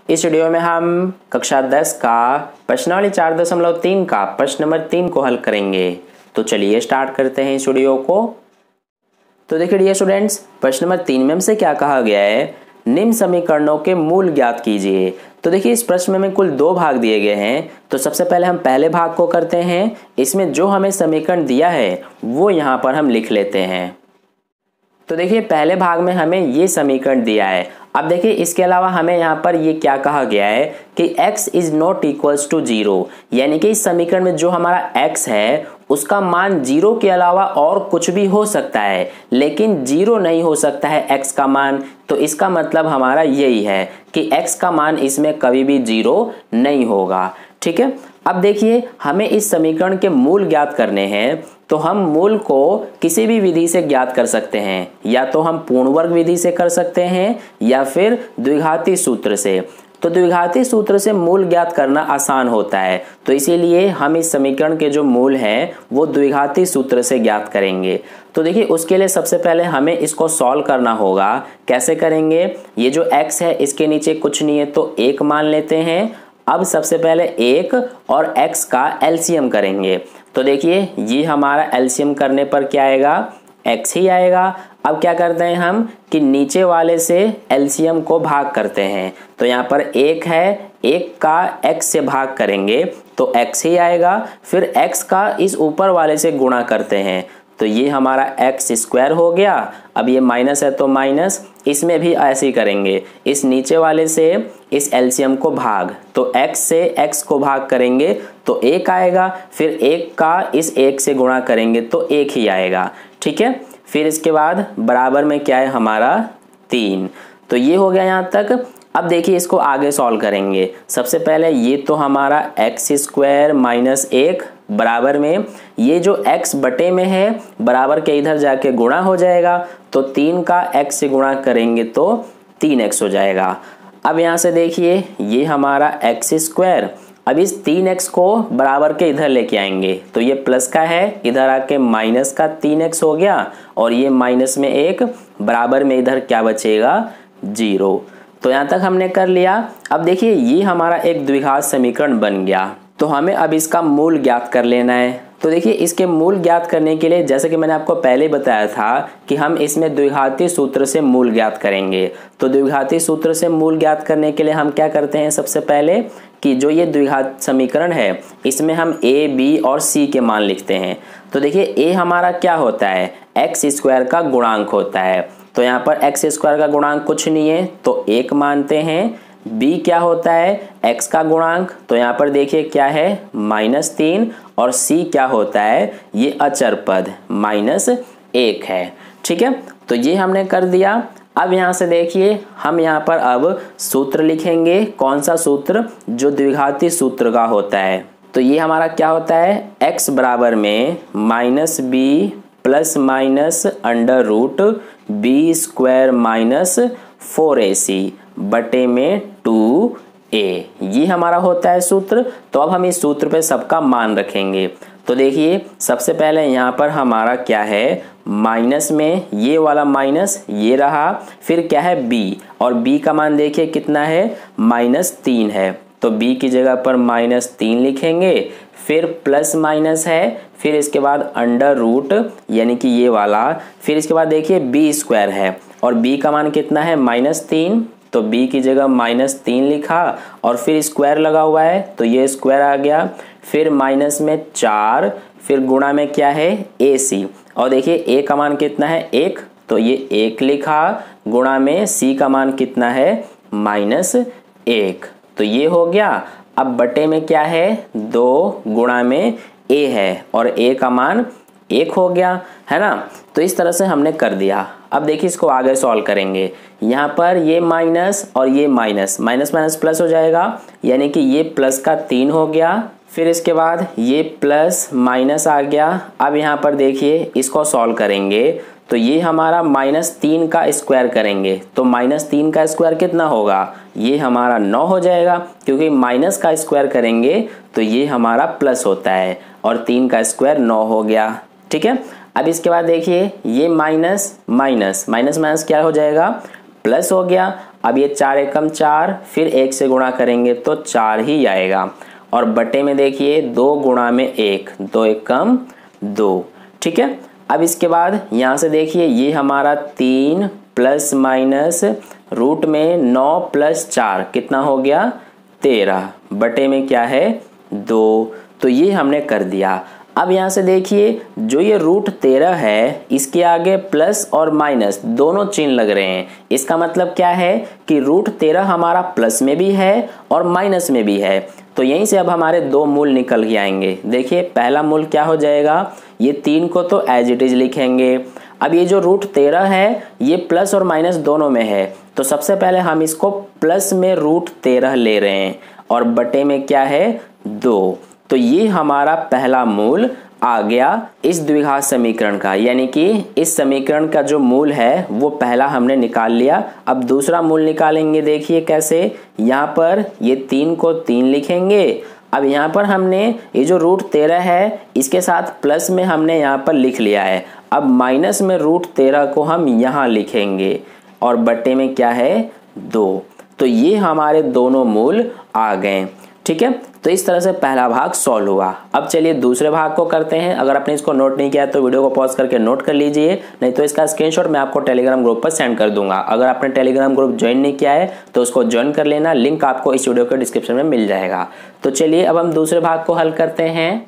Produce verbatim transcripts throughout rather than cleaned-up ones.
इस वीडियो में हम कक्षा दस का प्रश्नावली चार दशमलव तीन का प्रश्न नंबर तीन को हल करेंगे। तो चलिए स्टार्ट करते हैं इस वीडियो को। तो देखिए डियर स्टूडेंट्स, प्रश्न नंबर तीन में हमसे क्या कहा गया है, निम्न समीकरणों के मूल ज्ञात कीजिए। तो देखिए इस प्रश्न में कुल दो भाग दिए गए हैं। तो सबसे पहले हम पहले भाग को करते हैं। इसमें जो हमें समीकरण दिया है वो यहाँ पर हम लिख लेते हैं। तो देखिए पहले भाग में हमें ये समीकरण दिया है। अब देखिए इसके अलावा हमें यहाँ पर ये क्या कहा गया है कि x is not equals to zero, यानी कि इस समीकरण में जो हमारा x है उसका मान जीरो के अलावा और कुछ भी हो सकता है, लेकिन जीरो नहीं हो सकता है x का मान। तो इसका मतलब हमारा यही है कि x का मान इसमें कभी भी जीरो नहीं होगा। ठीक है, अब देखिए हमें इस समीकरण के मूल ज्ञात करने हैं। तो हम मूल को किसी भी विधि से ज्ञात कर सकते हैं, या तो हम पूर्ण वर्ग विधि से कर सकते हैं या फिर द्विघाती सूत्र से। तो द्विघाती सूत्र से मूल ज्ञात करना आसान होता है, तो इसीलिए हम इस समीकरण के जो मूल हैं वो द्विघाती सूत्र से ज्ञात करेंगे। तो देखिए उसके लिए सबसे पहले हमें इसको सॉल्व करना होगा। कैसे करेंगे, ये जो x है इसके नीचे कुछ नहीं है तो एक मान लेते हैं। अब सबसे पहले एक और x का एलसीएम करेंगे। तो देखिए ये हमारा एलसीएम करने पर क्या आएगा, x ही आएगा। अब क्या करते हैं हम कि नीचे वाले से एलसीएम को भाग करते हैं। तो यहाँ पर एक है, एक का x से भाग करेंगे तो x ही आएगा। फिर x का इस ऊपर वाले से गुणा करते हैं तो ये हमारा एक्स स्क्वायर हो गया। अब ये माइनस है तो माइनस, इसमें भी ऐसे ही करेंगे, इस नीचे वाले से इस एलसीएम को भाग, तो x से x को भाग करेंगे तो एक आएगा। फिर एक का इस एक से गुणा करेंगे तो एक ही आएगा। ठीक है, फिर इसके बाद बराबर में क्या है हमारा तीन। तो ये हो गया यहाँ तक। अब देखिए इसको आगे सॉल्व करेंगे। सबसे पहले ये तो हमारा एक्स स्क्वायर माइनस एक बराबर में ये जो x बटे में है बराबर के इधर जाके गुणा हो जाएगा। तो तीन का x से गुणा करेंगे तो तीन एक्स हो जाएगा। अब यहाँ से देखिए ये हमारा एक्स स्क्वायर, अब इस तीन एक्स को बराबर के इधर लेके आएंगे तो ये प्लस का है, इधर आके माइनस का तीन एक्स हो गया और ये माइनस में एक बराबर में इधर क्या बचेगा, जीरो। तो यहाँ तक हमने कर लिया। अब देखिए ये हमारा एक द्विघात समीकरण बन गया। तो हमें अब इसका मूल ज्ञात कर लेना है। तो देखिए इसके मूल ज्ञात करने के लिए जैसे कि मैंने आपको पहले बताया था कि हम इसमें द्विघाती सूत्र से मूल ज्ञात करेंगे। तो द्विघाती सूत्र से मूल ज्ञात करने के लिए हम क्या करते हैं, सबसे पहले कि जो ये द्विघात समीकरण है इसमें हम a, b और c के मान लिखते हैं। तो देखिए a हमारा क्या होता है, एक्स स्क्वायर का गुणांक होता है। तो यहाँ पर एक्स स्क्वायर का गुणांक कुछ नहीं है तो एक मानते हैं। b क्या होता है, x का गुणांक, तो यहाँ पर देखिए क्या है माइनस तीन। और c क्या होता है, ये अचर पद माइनस एक है। ठीक है, तो ये हमने कर दिया। अब यहाँ से देखिए हम यहाँ पर अब सूत्र लिखेंगे। कौन सा सूत्र, जो द्विघाती सूत्र का होता है। तो ये हमारा क्या होता है, x बराबर में minus B plus minus under root B square minus four A C बटे में टू ए, ये हमारा होता है सूत्र। तो अब हम इस सूत्र पे सबका मान रखेंगे। तो देखिए सबसे पहले यहाँ पर हमारा क्या है, माइनस में ये वाला माइनस ये रहा, फिर क्या है b, और b का मान देखिए कितना है, माइनस तीन है। तो b की जगह पर माइनस तीन लिखेंगे। फिर प्लस माइनस है, फिर इसके बाद अंडर रूट यानी कि ये वाला, फिर इसके बाद देखिए b स्क्वायर है और b का मान कितना है, माइनस तीन। तो b की जगह माइनस तीन लिखा और फिर स्क्वायर लगा हुआ है तो ये स्क्वायर आ गया। फिर माइनस में चार, फिर गुणा में क्या है ए सी, और देखिए a का मान कितना है, एक, तो ये एक लिखा। गुणा में c का मान कितना है, माइनस एक, तो ये हो गया। अब बटे में क्या है, दो, गुणा में a है और a का मान एक हो गया, है ना। तो इस तरह से हमने कर दिया। अब देखिए इसको आगे सॉल्व करेंगे। यहाँ पर ये माइनस और ये माइनस, माइनस माइनस प्लस हो जाएगा, यानी कि ये प्लस का तीन हो गया। फिर इसके बाद ये प्लस माइनस आ गया। अब यहाँ पर देखिए इसको सॉल्व करेंगे तो ये हमारा माइनस तीन का स्क्वायर करेंगे तो माइनस तीन का स्क्वायर कितना होगा, ये हमारा नौ हो जाएगा, क्योंकि माइनस का स्क्वायर करेंगे तो ये हमारा प्लस होता है और तीन का स्क्वायर नौ हो गया। ठीक है, अब इसके बाद देखिए ये माइनस माइनस माइनस माइनस क्या हो जाएगा, प्लस हो गया। अब ये चार एकम चार, फिर एक से गुणा करेंगे तो चार ही आएगा। और बटे में देखिए दो गुणा में एक, दो एकम दो। ठीक है, अब इसके बाद यहाँ से देखिए ये हमारा तीन प्लस माइनस रूट में नौ प्लस चार कितना हो गया तेरह, बटे में क्या है दो। तो ये हमने कर दिया। अब यहाँ से देखिए जो ये रूट तेरह है इसके आगे प्लस और माइनस दोनों चिन्ह लग रहे हैं। इसका मतलब क्या है कि रूट तेरह हमारा प्लस में भी है और माइनस में भी है। तो यहीं से अब हमारे दो मूल निकल के आएंगे। देखिए पहला मूल क्या हो जाएगा, ये तीन को तो एज इट इज लिखेंगे। अब ये जो रूट तेरह है ये प्लस और माइनस दोनों में है, तो सबसे पहले हम इसको प्लस में रूट तेरह ले रहे हैं और बटे में क्या है दो। तो ये हमारा पहला मूल आ गया इस द्विघात समीकरण का, यानी कि इस समीकरण का जो मूल है वो पहला हमने निकाल लिया। अब दूसरा मूल निकालेंगे, देखिए कैसे। यहाँ पर ये तीन को तीन लिखेंगे। अब यहाँ पर हमने ये जो रूट तेरह है इसके साथ प्लस में हमने यहाँ पर लिख लिया है। अब माइनस में रूट तेरह को हम यहाँ लिखेंगे और बटे में क्या है दो। तो ये हमारे दोनों मूल आ गए। ठीक है, तो इस तरह से पहला भाग सॉल्व हुआ। अब चलिए दूसरे भाग को करते हैं। अगर आपने इसको नोट नहीं किया तो वीडियो को पॉज करके नोट कर लीजिए, नहीं तो इसका स्क्रीनशॉट मैं आपको टेलीग्राम ग्रुप पर सेंड कर दूंगा। अगर आपने टेलीग्राम ग्रुप ज्वाइन नहीं किया है तो उसको ज्वाइन कर लेना, लिंक आपको इस वीडियो के डिस्क्रिप्शन में मिल जाएगा। तो चलिए अब हम दूसरे भाग को हल करते हैं।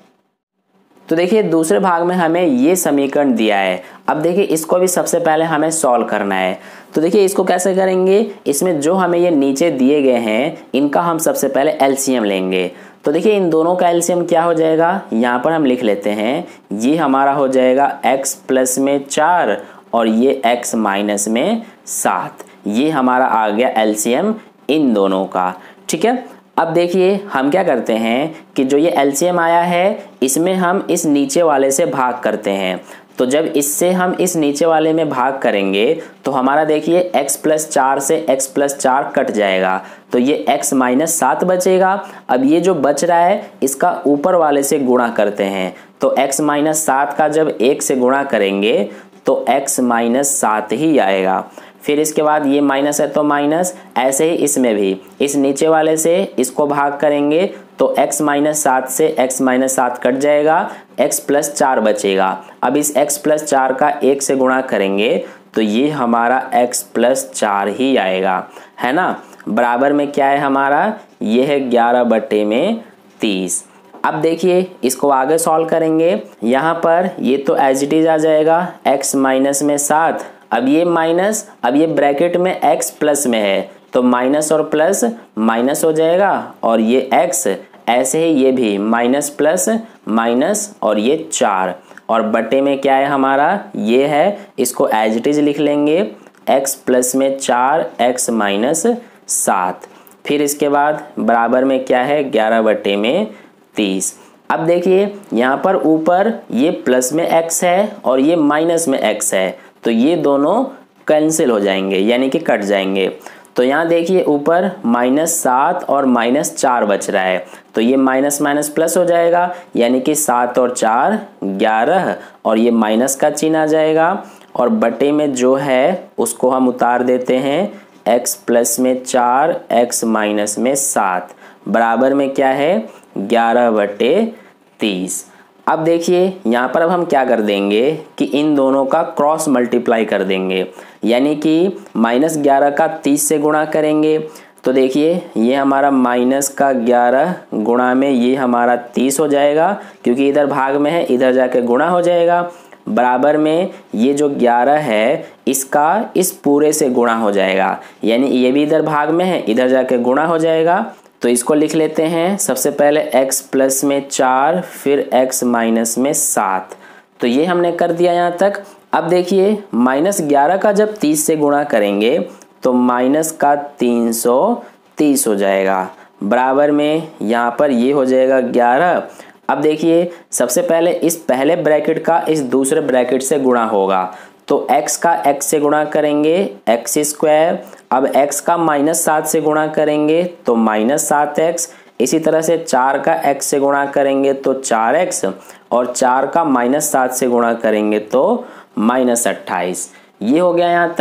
तो देखिए दूसरे भाग में हमें ये समीकरण दिया है। अब देखिए इसको भी सबसे पहले हमें सॉल्व करना है। तो देखिए इसको कैसे करेंगे, इसमें जो हमें ये नीचे दिए गए हैं इनका हम सबसे पहले एलसीएम लेंगे। तो देखिए इन दोनों का एलसीएम क्या हो जाएगा, यहाँ पर हम लिख लेते हैं। ये हमारा हो जाएगा x प्लस में चार और ये x माइनस में सात। ये हमारा आ गया एलसीएम इन दोनों का। ठीक है, अब देखिए हम क्या करते हैं कि जो ये एलसीएम आया है इसमें हम इस नीचे वाले से भाग करते हैं। तो जब इससे हम इस नीचे वाले में भाग करेंगे तो हमारा देखिए x प्लस चार से x प्लस चार कट जाएगा, तो ये x माइनस सात बचेगा। अब ये जो बच रहा है इसका ऊपर वाले से गुणा करते हैं। तो x माइनस सात का जब एक से गुणा करेंगे तो x माइनस सात ही आएगा। फिर इसके बाद ये माइनस है तो माइनस, ऐसे ही इसमें भी इस नीचे वाले से इसको भाग करेंगे तो x माइनस सात से x माइनस सात कट जाएगा, x प्लस चार बचेगा। अब इस x प्लस चार का एक से गुणा करेंगे तो ये हमारा x प्लस चार ही आएगा, है ना। बराबर में क्या है हमारा, ये है ग्यारह बटे में तीस। अब देखिए इसको आगे सॉल्व करेंगे। यहाँ पर ये तो एज इट इज आ जाएगा x माइनस में सात, अब ये माइनस, अब ये ब्रैकेट में x प्लस में है तो माइनस और प्लस माइनस हो जाएगा और ये x, ऐसे ही ये भी माइनस प्लस माइनस और ये चार। और बटे में क्या है हमारा, ये है, इसको एज इट इज लिख लेंगे x प्लस में चार x माइनस सात। फिर इसके बाद बराबर में क्या है ग्यारह बटे में तीस। अब देखिए यहाँ पर ऊपर ये प्लस में x है और ये माइनस में x है, तो ये दोनों कैंसिल हो जाएंगे यानी कि कट जाएंगे। तो यहाँ देखिए ऊपर माइनस सात और माइनस चार बच रहा है, तो ये माइनस माइनस प्लस हो जाएगा यानी कि सात और चार ग्यारह और ये माइनस का चिन्ह आ जाएगा। और बटे में जो है उसको हम उतार देते हैं, x प्लस में चार x माइनस में सात बराबर में क्या है ग्यारह बटे तीस। अब देखिए यहाँ पर अब हम क्या कर देंगे कि इन दोनों का क्रॉस मल्टीप्लाई कर देंगे, यानी कि माइनस ग्यारह का तीस से गुणा करेंगे। तो देखिए ये हमारा माइनस का ग्यारह गुणा में ये हमारा तीस हो जाएगा, क्योंकि इधर भाग में है इधर जाके गुणा हो जाएगा। बराबर में ये जो ग्यारह है इसका इस पूरे से गुणा हो जाएगा, यानी ये भी इधर भाग में है इधर जाके गुणा हो जाएगा। तो इसको लिख लेते हैं सबसे पहले x प्लस में चार फिर x माइनस में सात। तो ये हमने कर दिया यहाँ तक। अब देखिए माइनस ग्यारह का जब तीस से गुणा करेंगे तो माइनस का तीन सौ तीस हो जाएगा, बराबर में यहाँ पर ये हो जाएगा ग्यारह। अब देखिए सबसे पहले इस पहले ब्रैकेट का इस दूसरे ब्रैकेट से गुणा होगा, तो x का x से गुणा करेंगे एक्स स्क्वायर। अब x का माइनस सात से गुणा करेंगे तो माइनस सात एक्स। इसी तरह से चार का x से गुणा करेंगे तो चार एक्स और चार का माइनस सात से गुणा करेंगे तो माइनस अट्ठाईस। ये हो गया यहाँ तक।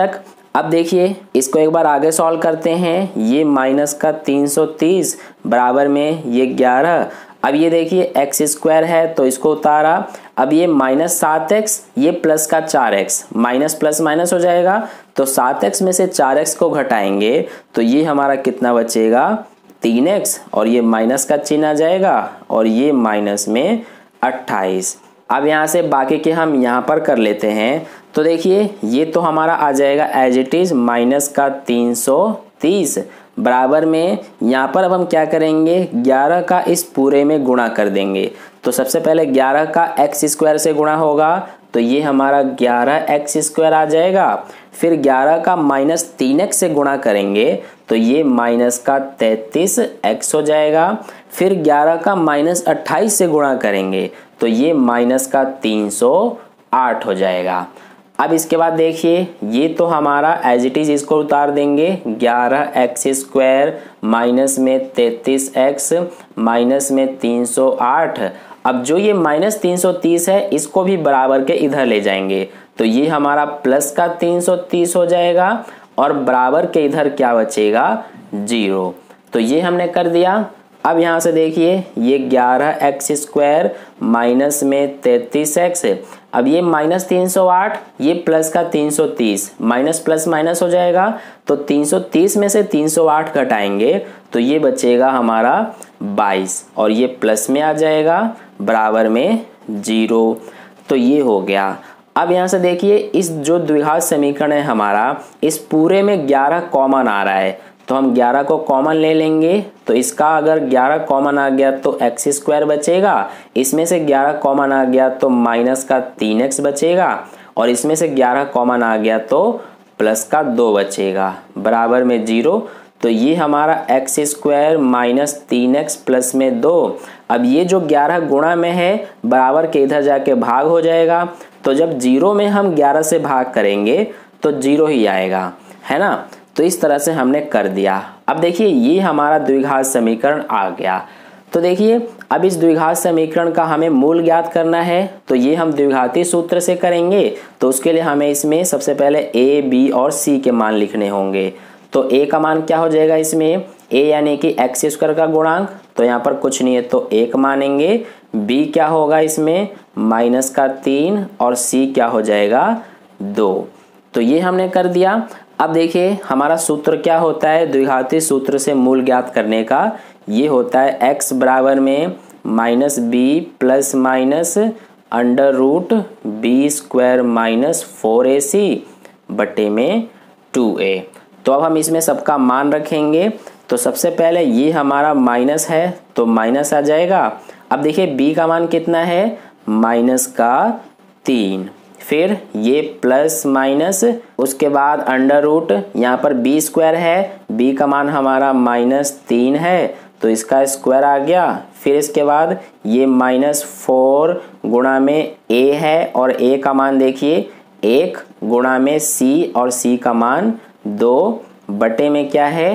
अब देखिए इसको एक बार आगे सॉल्व करते हैं। ये माइनस का तीन सौ तीस बराबर में ये ग्यारह। अब ये देखिए एक्स स्क्वायर है तो इसको उतारा। अब ये माइनस सात एक्स, ये प्लस का चार एक्स, माइनस प्लस माइनस हो जाएगा तो सात एक्स में से चार एक्स को घटाएंगे तो ये हमारा कितना बचेगा, तीन एक्स, और ये माइनस का चिन्ह आ जाएगा और ये माइनस में अट्ठाईस। अब यहाँ से बाकी के हम यहाँ पर कर लेते हैं। तो देखिए ये तो हमारा आ जाएगा एज इट इज माइनस का तीन सौ तीस बराबर में, यहाँ पर अब हम क्या करेंगे, ग्यारह का इस पूरे में गुणा कर देंगे। तो सबसे पहले ग्यारह का एक्स स्क्वायर से गुणा होगा तो ये हमारा ग्यारह एक्स स्क्वायर आ जाएगा। फिर ग्यारह का माइनस तीन एक्स से गुणा करेंगे तो ये माइनस का तैंतीस एक्स हो जाएगा। फिर ग्यारह का माइनस अट्ठाईस से गुणा करेंगे तो ये माइनस का तीन सौ आठ हो जाएगा। अब इसके बाद देखिए ये तो हमारा एज इट इज इसको उतार देंगे, ग्यारह एक्स स्क्वायर माइनस में तैंतीस एक्स माइनस में तीन सौ आठ। अब जो ये माइनस तीन सौ तीस है इसको भी बराबर के इधर ले जाएंगे तो ये हमारा प्लस का तीन सौ तीस हो जाएगा और बराबर के इधर क्या बचेगा, जीरो। तो ये हमने कर दिया। अब यहाँ से देखिए ये ग्यारह एक्स स्क्वायर माइनस में तैंतीस एक्स, अब ये माइनस तीन सौ आठ, ये प्लस का तीन सौ तीस, माइनस प्लस माइनस हो जाएगा तो तीन सौ तीस में से तीन सौ आठ घटाएंगे तो ये बचेगा हमारा बाईस और ये प्लस में आ जाएगा बराबर में जीरो। तो ये हो गया। अब यहाँ से देखिए इस जो द्विघात समीकरण है हमारा, इस पूरे में ग्यारह कॉमन आ रहा है तो हम ग्यारह को कॉमन ले लेंगे। तो इसका अगर ग्यारह कॉमन आ गया तो एक्स स्क्वायर बचेगा, इसमें से ग्यारह कॉमन आ गया तो माइनस का तीन एक्स बचेगा और इसमें से ग्यारह कॉमन आ गया तो प्लस का दो बचेगा बराबर में जीरो। तो ये हमारा एक्स स्क्वायर माइनस तीन एक्स प्लस में दो। अब ये जो ग्यारह गुणा में है बराबर के इधर जाके भाग हो जाएगा तो जब जीरो में हम ग्यारह से भाग करेंगे तो जीरो ही आएगा, है ना। तो इस तरह से हमने कर दिया। अब देखिए ये हमारा द्विघात समीकरण आ गया। तो देखिए अब इस द्विघात समीकरण का हमें मूल ज्ञात करना है तो ये हम द्विघाती सूत्र से करेंगे। तो उसके लिए हमें इसमें सबसे पहले ए, बी और सी के मान लिखने होंगे। तो ए का मान क्या हो जाएगा, इसमें ए यानी कि एक्स स्क्वायर का गुणांक, तो यहाँ पर कुछ नहीं है तो एक मानेंगे। बी क्या होगा इसमें, माइनस का तीन, और सी क्या हो जाएगा, दो। तो ये हमने कर दिया। अब देखिए हमारा सूत्र क्या होता है द्विघाती सूत्र से मूल ज्ञात करने का, ये होता है x बराबर में minus B plus minus under root B square minus four A C बटे में टू ए। तो अब हम इसमें सबका मान रखेंगे। तो सबसे पहले ये हमारा माइनस है तो माइनस आ जाएगा। अब देखिए b का मान कितना है, माइनस का तीन, फिर ये प्लस माइनस, उसके बाद अंडर रूट, यहाँ पर बी स्क्वायर है, b का मान हमारा माइनस तीन है तो इसका स्क्वायर आ गया। फिर इसके बाद ये माइनस फोर गुणा में a है और a का मान देखिए एक, गुणा में c और c का मान दो, बटे में क्या है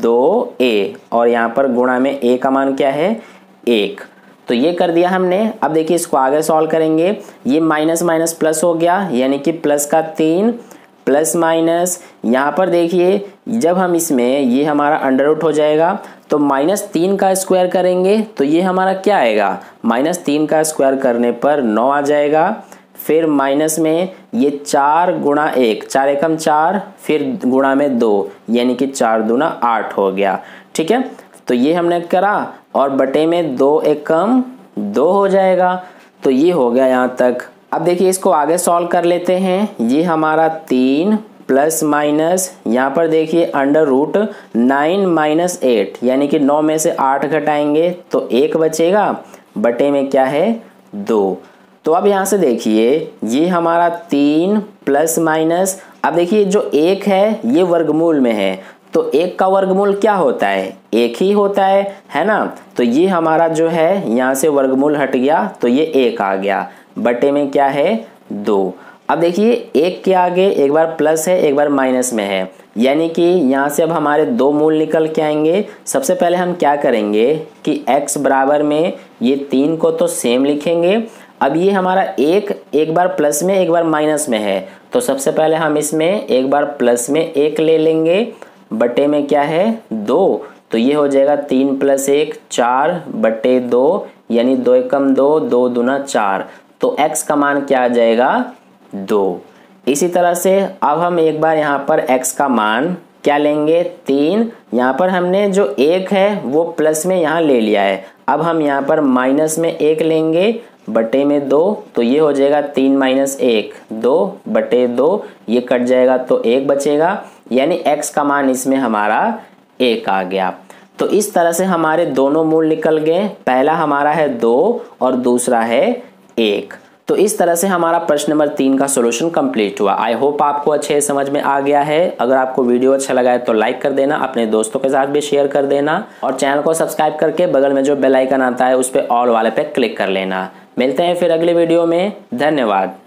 दो ए, और यहाँ पर गुणा में a का मान क्या है एक। तो ये कर दिया हमने। अब देखिए इसको आगे सॉल्व करेंगे। ये माइनस माइनस प्लस हो गया यानी कि प्लस का तीन प्लस माइनस, यहाँ पर देखिए जब हम इसमें ये हमारा अंडर रूट हो जाएगा तो माइनस तीन का स्क्वायर करेंगे तो ये हमारा क्या आएगा, माइनस तीन का स्क्वायर करने पर नौ आ जाएगा। फिर माइनस में ये चार गुणा एक, चार एकम चार, फिर गुणा में दो यानी कि चार दूना आठ हो गया। ठीक है, तो ये हमने करा और बटे में दो एकम दो हो जाएगा। तो ये हो गया यहाँ तक। अब देखिए इसको आगे सॉल्व कर लेते हैं। ये हमारा तीन प्लस माइनस, यहाँ पर देखिए under root nine minus eight यानी कि नौ में से आठ घटाएंगे तो एक बचेगा, बटे में क्या है दो। तो अब यहाँ से देखिए ये हमारा तीन प्लस माइनस, अब देखिए जो एक है ये वर्गमूल में है तो एक का वर्गमूल क्या होता है, एक ही होता है, है ना। तो ये हमारा जो है यहाँ से वर्गमूल हट गया तो ये एक आ गया, बटे में क्या है दो। अब देखिए एक के आगे एक बार प्लस है एक बार माइनस में है यानी कि यहाँ से अब हमारे दो मूल निकल के आएंगे। सबसे पहले हम क्या करेंगे कि x बराबर में ये तीन को तो सेम लिखेंगे। अब ये हमारा एक एक बार प्लस में एक बार माइनस में है, तो सबसे पहले हम इसमें एक बार प्लस में एक ले लेंगे, बटे में क्या है दो, तो ये हो जाएगा तीन प्लस एक चार बटे दो, यानी दो एकम दो, दो दूना चार, तो x का मान क्या आ जाएगा दो। इसी तरह से अब हम एक बार यहाँ पर x का मान क्या लेंगे तीन, यहाँ पर हमने जो एक है वो प्लस में यहाँ ले लिया है, अब हम यहाँ पर माइनस में एक लेंगे बटे में दो, तो ये हो जाएगा तीन माइनस एक दो बटे दो, ये कट जाएगा तो एक बचेगा, यानी x का मान इसमें हमारा एक आ गया। तो इस तरह से हमारे दोनों मूल निकल गए, पहला हमारा है दो और दूसरा है एक। तो इस तरह से हमारा प्रश्न नंबर तीन का सॉल्यूशन कंप्लीट हुआ। आई होप आपको अच्छे समझ में आ गया है। अगर आपको वीडियो अच्छा लगा है तो लाइक कर देना, अपने दोस्तों के साथ भी शेयर कर देना और चैनल को सब्सक्राइब करके बगल में जो बेल आइकन आता है उस पर ऑल वाले पे क्लिक कर लेना। मिलते हैं फिर अगले वीडियो में, धन्यवाद।